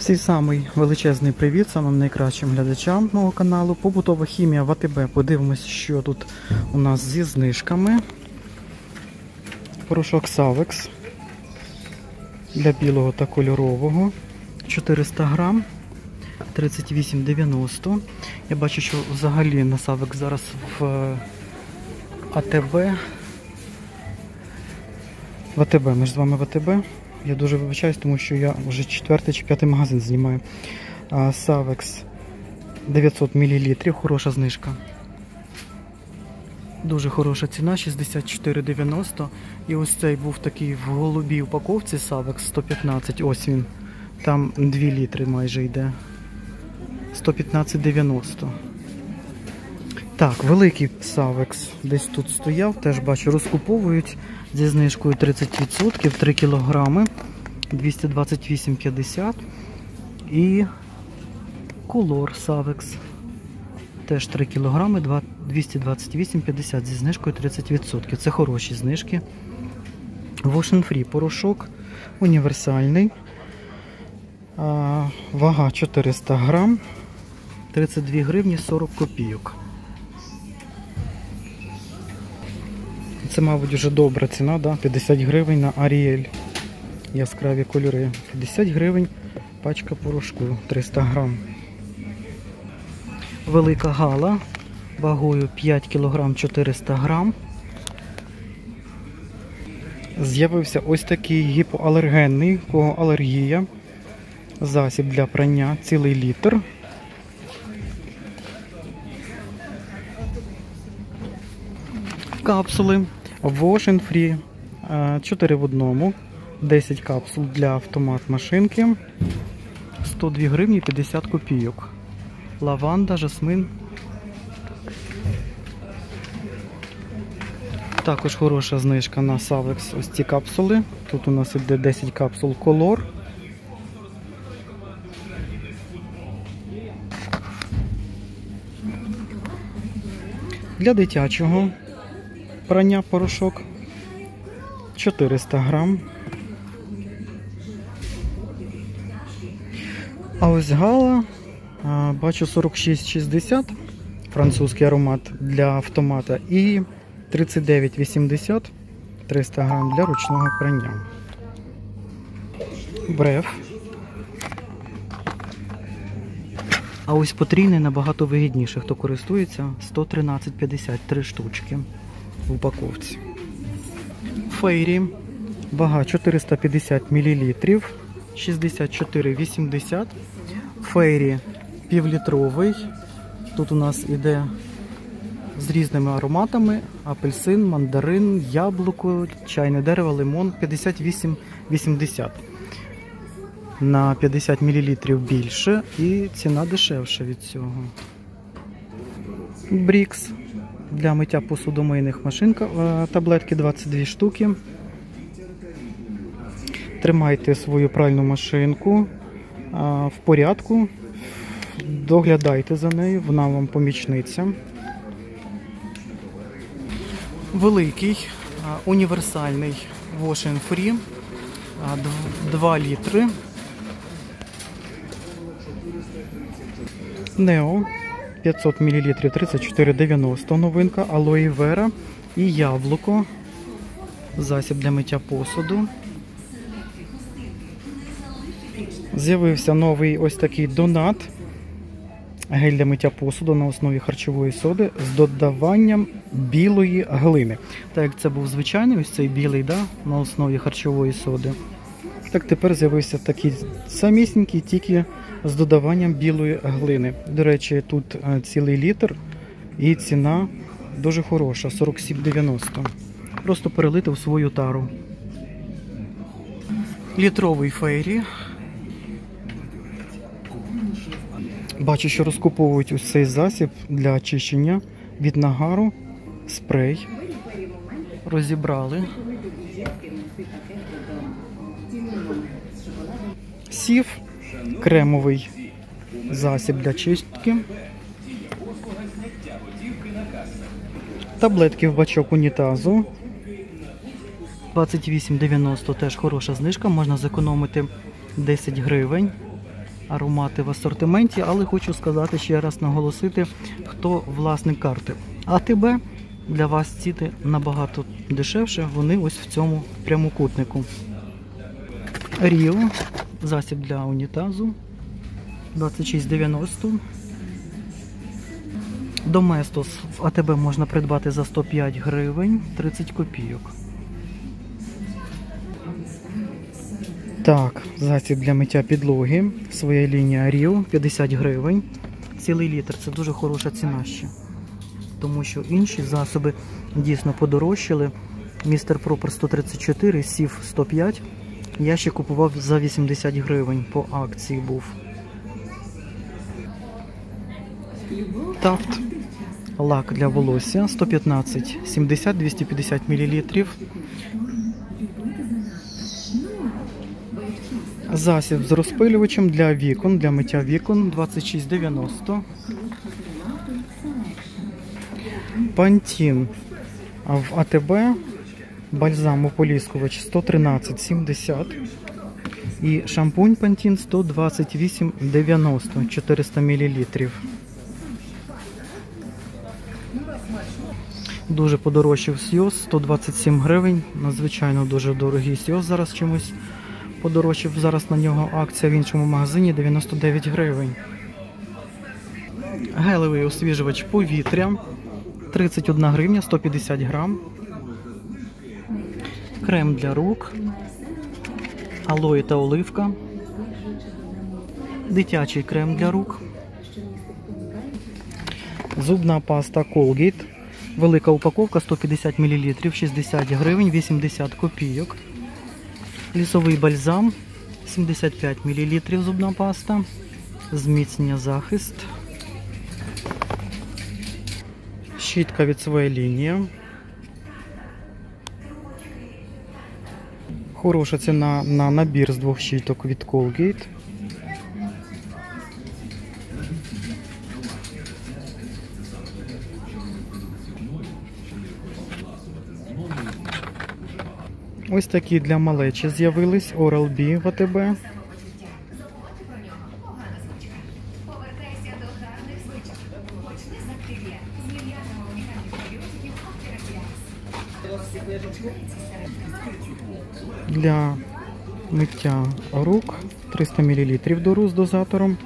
Всій самий величезний привіт самим найкращим глядачам мого каналу. Побутова хімія в АТБ. Подивимось, що тут у нас зі знижками. Порошок Савекс для білого та кольорового. 400 грам. 38,90. Я бачу, що взагалі на Савекс зараз в АТБ. Ми ж з вами в АТБ. Я дуже вибачаюсь, тому що я вже 4-й чи 5-й магазин знімаю. Савекс 900 мл, хороша знижка. Дуже хороша ціна, 64,90. І ось цей був такий в голубій упаковці Савекс 115, ось він. Там 2 літри майже йде. 115,90. Так, великий Савекс десь тут стояв, теж бачу, розкуповують зі знижкою 30%, 3 кг, 228,50. І Колор Савекс, теж 3 кг, 228,50 зі знижкою 30%. Це хороші знижки. Wash Free порошок універсальний, вага 400 грам, 32 гривні 40 копійок. Це, мабуть, вже добра ціна, да? 50 гривень на Аріель. Яскраві кольори. 50 гривень пачка порошку, 300 грам. Велика Гала, вагою 5 кг 400 грам. З'явився ось такий гіпоалергенний, у кого алергія. Засіб для прання, цілий літр. Капсули Wash Free 4 в одному, 10 капсул для автомат машинки, 102 гривні 50 копійок. Лаванда, жасмин. Також хороша знижка на Савекс, ось ці капсули. Тут у нас іде 10 капсул Колор. Для дитячого прання порошок 400 грам. А ось Гала, бачу 46,60, французький аромат для автомата, і 39,80, 300 грам для ручного прання. Бреф. А ось потрійний набагато вигідніше, хто користується, 113,50, 3 штучки в упаковці. Фейрі, вага 450 мл, 64,80. Фейрі півлітровий. Тут у нас іде з різними ароматами: апельсин, мандарин, яблуко, чайне дерево, лимон. 58,80. На 50 мл більше і ціна дешевша від цього. Брікс для миття посудомийних машинка, таблетки 22 штуки. Тримайте свою пральну машинку в порядку, доглядайте за нею, вона вам помічниця. Великий універсальний Wash Free 2 літри. Нео 500 мл 34,90 новинка, алоє вера і яблуко, засіб для миття посуду. З'явився новий ось такий донат, гель для миття посуду на основі харчової соди з додаванням білої глини. Так як це був звичайний, ось цей білий, да, на основі харчової соди. Так тепер з'явився такий самісінький, тільки з додаванням білої глини. До речі, тут цілий літр і ціна дуже хороша, 47,90. Просто перелити в свою тару. Літровий Фейрі. Бачу, що розкуповують ось цей засіб для очищення від нагару, спрей. Розібрали. Сів, кремовий засіб для чистки. Таблетки в бачок унітазу. 28,90, теж хороша знижка, можна зекономити 10 гривень. аромати в асортименті, але хочу сказати ще раз, наголосити, хто власник карти. АТБ для вас ціни набагато дешевше, вони ось в цьому прямокутнику. Ріо, засіб для унітазу, 26,90. Доместос в АТБ можна придбати за 105 гривень, 30 копійок. Так, засіб для миття підлоги, своя лінія Ріо, 50 гривень. Цілий літр, це дуже хороша ціна ще. Тому що інші засоби дійсно подорожчали. Містер Пропер 134, Сів 105. Я ще купував за 80 гривень, по акції був. Тафт. Лак для волосся 115, 70, 250 мл. Засіб з розпилювачем для вікон, для миття вікон 26,90. Пантін в АТБ. Бальзам ополіскувач 113,70. І шампунь Пантін 128,90, 400 мл. Дуже подорожчав Сйоз, 127 гривень. Надзвичайно дуже дорогий Сйоз зараз чомусь подорожчав. Зараз на нього акція в іншому магазині 99 гривень. Гелевий освіжувач повітря 31 гривня, 150 грам. Крем для рук, алої та оливка. Дитячий крем для рук. Зубна паста Colgate. Велика упаковка 150 мл, 60 гривень, 80 копійок. Лісовий бальзам 75 мл зубна паста. Зміцнення захист. Щітка від своєї лінії. Хороша ціна на набір з 2 щіток від Colgate. Ось такі для малечі з'явились Oral-B в АТБ. Для миття рук 300 мл дору з дозатором.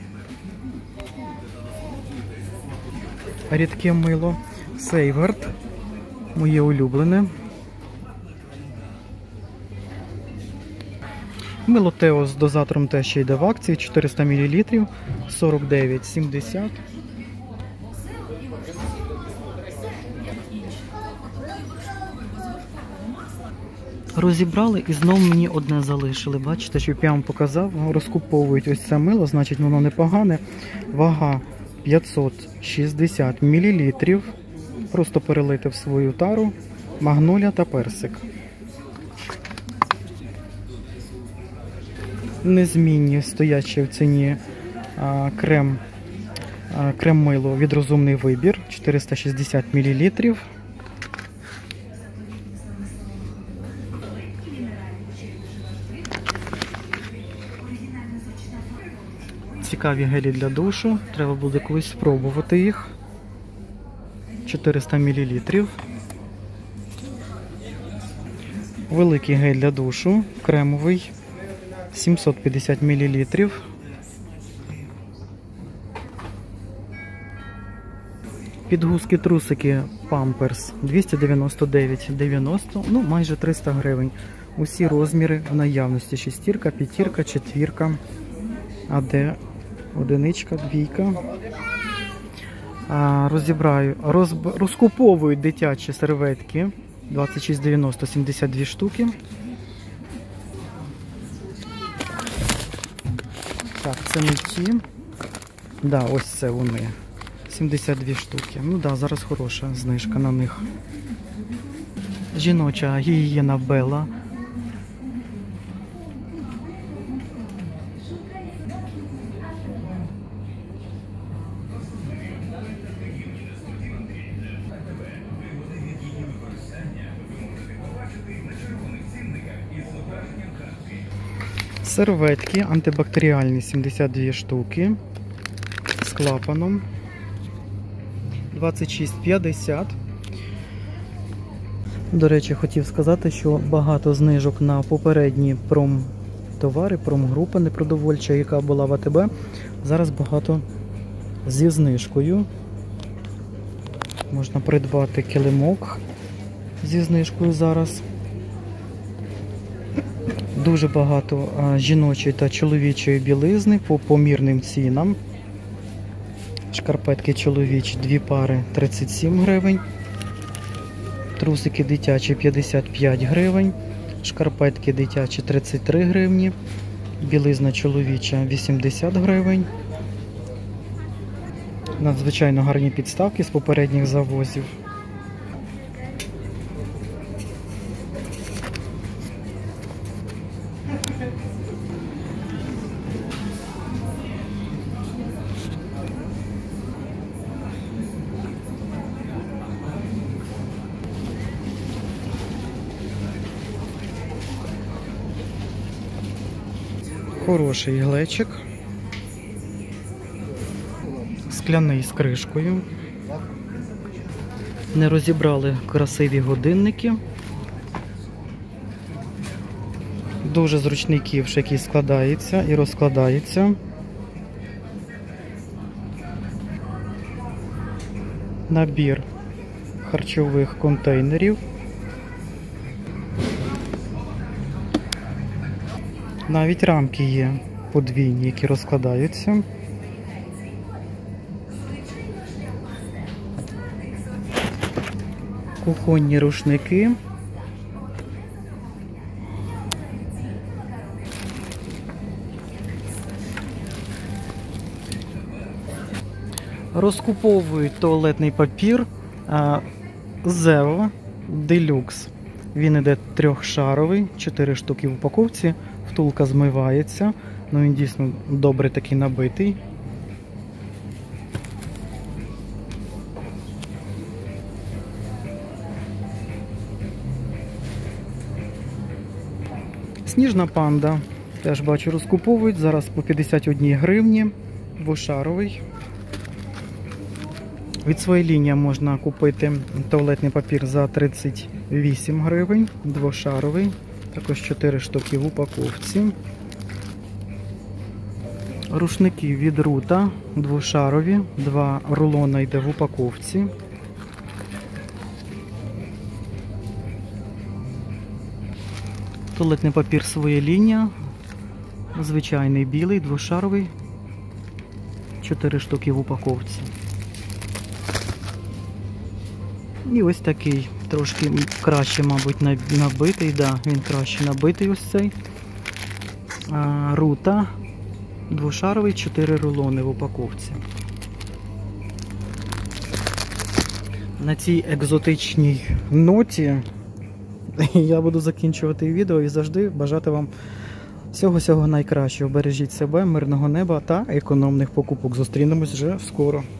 Рідке мило Сейвард, моє улюблене. Мило Тео з дозатором теж ще йде в акції, 400 мл, 49,70. Розібрали і знову мені одне залишили. Бачите, що я вам показав, розкуповують ось це мило, значить воно непогане. Вага 560 мл. Просто перелити в свою тару, магнолія та персик. Незмінні стоячі в ціні крем-мило від Розумний вибір, 460 мл. Цікаві гелі для душу, треба буде колись спробувати їх. 400 мл. Великий гель для душу, кремовий, 750 мл. Підгузки-трусики Pampers 299,90, ну майже 300 гривень. Усі розміри в наявності. Шестірка, п'ятірка, четвірка, АД, одиничка, двійка. Розкуповують дитячі серветки 26,90, 72 штуки. Так, це не ті. Да, ось це вони. 72 штуки. Ну да, зараз хороша знижка на них. Жіноча гігієна Белла. Серветки антибактеріальні 72 штуки з клапаном 26,50. До речі, хотів сказати, що багато знижок на попередні промтовари, промгрупа непродовольча, яка була в АТБ. Зараз багато зі знижкою. Можна придбати килимок зі знижкою зараз. Дуже багато жіночої та чоловічої білизни по помірним цінам. Шкарпетки чоловічі 2 пари 37 гривень. Трусики дитячі 55 гривень. Шкарпетки дитячі 33 гривні. Білизна чоловіча 80 гривень. Надзвичайно гарні підставки з попередніх завозів. Хороший глечик. Скляний з кришкою. Не розібрали красиві годинники. Дуже зручний ківш, який складається і розкладається. Набір харчових контейнерів. Навіть рамки є подвійні, які розкладаються. Кухонні рушники. Розкуповують туалетний папір Zevo Deluxe. Він іде 3-шаровий, 4 штуки в упаковці. Втулка змивається, ну він дійсно добре такий набитий. Сніжна панда. Теж бачу розкуповують. Зараз по 51 гривні. 2-шаровий. Від своєї лінії можна купити туалетний папір за 38 гривень. 2-шаровий. Також 4 штуки в упаковці. Рушники від Рута. 2-шарові. 2 рулона йде в упаковці. Туалетний папір своя лінія. Звичайний білий, 2-шаровий. 4 штуки в упаковці. І ось такий, трошки краще, мабуть, набитий. Да, він краще набитий ось цей. Рута. 2-шаровий, 4 рулони в упаковці. На цій екзотичній ноті я буду закінчувати відео і завжди бажати вам всього найкращого. Бережіть себе, мирного неба та економних покупок. Зустрінемось вже скоро.